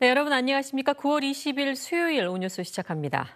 네, 여러분 안녕하십니까? 9월 20일 수요일 오뉴스 시작합니다.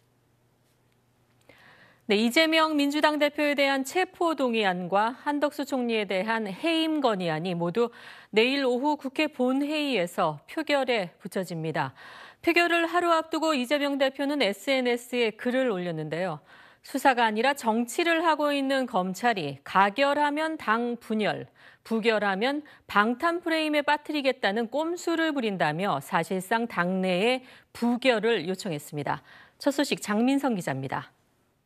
네, 이재명 민주당 대표에 대한 체포동의안과 한덕수 총리에 대한 해임 건의안이 모두 내일 오후 국회 본회의에서 표결에 붙여집니다. 표결을 하루 앞두고 이재명 대표는 SNS에 글을 올렸는데요. 수사가 아니라 정치를 하고 있는 검찰이 가결하면 당 분열, 부결하면 방탄 프레임에 빠뜨리겠다는 꼼수를 부린다며 사실상 당내의 부결을 요청했습니다. 첫 소식 장민성 기자입니다.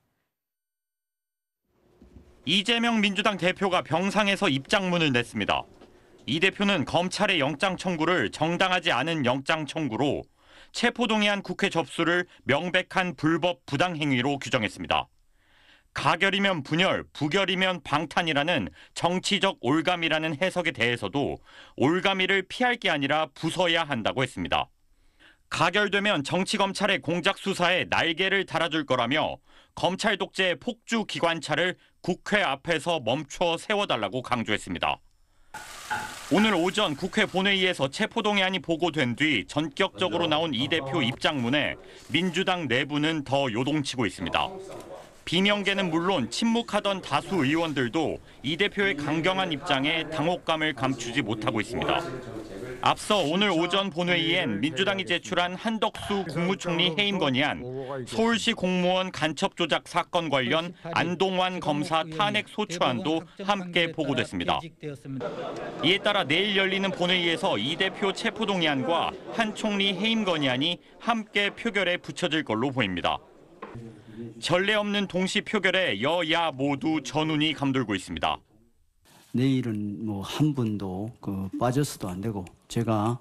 이재명 민주당 대표가 병상에서 입장문을 냈습니다. 이 대표는 검찰의 영장 청구를 정당하지 않은 영장 청구로 체포동의안 국회 접수를 명백한 불법 부당행위로 규정했습니다. 가결이면 분열, 부결이면 방탄이라는 정치적 올가미라는 해석에 대해서도 올가미를 피할 게 아니라 부숴야 한다고 했습니다. 가결되면 정치검찰의 공작수사에 날개를 달아줄 거라며 검찰 독재의 폭주 기관차를 국회 앞에서 멈춰 세워달라고 강조했습니다. 오늘 오전 국회 본회의에서 체포동의안이 보고된 뒤 전격적으로 나온 이 대표 입장문에 민주당 내부는 더 요동치고 있습니다. 비명계는 물론 침묵하던 다수 의원들도 이 대표의 강경한 입장에 당혹감을 감추지 못하고 있습니다. 앞서 오늘 오전 본회의엔 민주당이 제출한 한덕수 국무총리 해임 건의안, 서울시 공무원 간첩 조작 사건 관련 안동환 검사 탄핵 소추안도 함께 보고됐습니다. 이에 따라 내일 열리는 본회의에서 이 대표 체포동의안과 한 총리 해임 건의안이 함께 표결에 붙여질 걸로 보입니다. 전례 없는 동시 표결에 여야 모두 전운이 감돌고 있습니다. 내일은 한 분도 빠져서도 안 되고 제가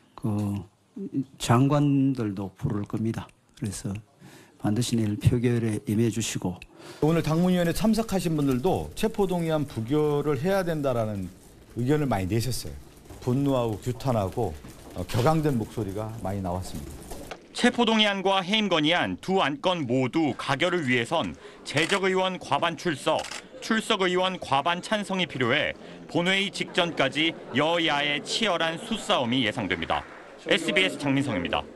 장관들도 부를 겁니다. 그래서 반드시 내일 표결에 임해 주시고 오늘 당문위원회 참석하신 분들도 체포동의안 부결을 해야 된다라는 의견을 많이 내셨어요. 분노하고 규탄하고 격앙된 목소리가 많이 나왔습니다. 체포동의안과 해임 건의안 두 안건 모두 가결을 위해선 재적 의원 과반 출석 의원 과반 찬성이 필요해 본회의 직전까지 여야의 치열한 수싸움이 예상됩니다. SBS 장민성입니다.